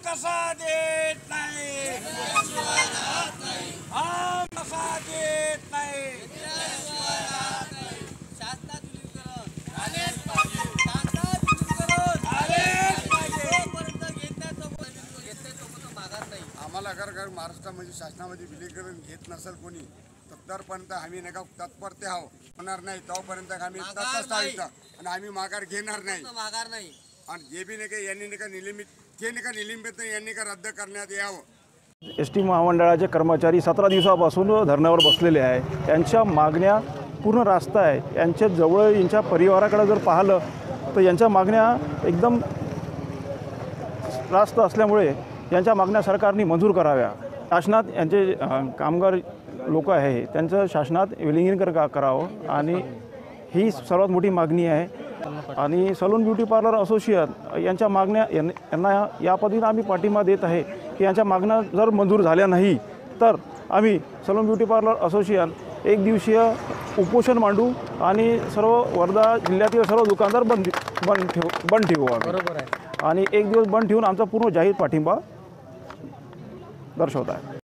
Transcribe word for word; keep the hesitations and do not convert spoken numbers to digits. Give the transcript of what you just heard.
कसा देत नाही, आम कसा देत नाही। शासनात विलीनीकरण झालेच पाहिजे, शासनात विलीनीकरण झालेच पाहिजे। जोपर्यंत घेण्याचं घेतल्यासोबत माघार नाही। आम्हाला अगर अगर महाराष्ट्रामध्ये शासनामध्ये विलीनीकरण घेत नसेल कोणी तत्पर्यंत आम्ही नाही का तत्परते आहो होणार नाही। तोपर्यंत आम्ही तत्पर आहोत आणि आम्ही माघार घेणार नाही, माघार नाही। आणि जे बी नाही का यांनी नाही का निलंबित जे नाही का निलंबित यांनी का रद्द करण्यात यावं। एस टी महामंडळाचे कर्मचारी सतरा दिवसापासून धरण्यावर बसलेले आहे। यांच्या मागण्या पूर्ण रास्ता आहे। यांच्या जवळ यांच्या परिवाराकडे जर पाहिलं तर यांच्या मागण्या एकदम रास्त असल्यामुळे यांच्या मागण्या सरकारने मंजूर कराव्या। शासनात यांचे कामगार लोक आहे त्यांचं शासनात विलीनीकरण करावं आणि ही सर्वात मोठी मागणी आहे। आणि सलून ब्युटी पार्लर असोसिएशन यांच्या मागण्या यांना या पद्धतीने आम्ही पाठिंबा देत आहे की यांच्या मागण्या जर मंजूर झाल्या नाही तर आम्ही सलून ब्युटी पार्लर असोसिएशन एक दिवसीय उपोषण मांडू आणि सर्व वर्धा जिल्ह्यातील सर्व दुकानदार बंद बंद ठेवू बंद ठेवू आम्ही। बरोबर आहे। आणि एक दिवस बंद ठेवून आमचा पूर्ण जाहीर पाठिंबा दर्शवत आहे।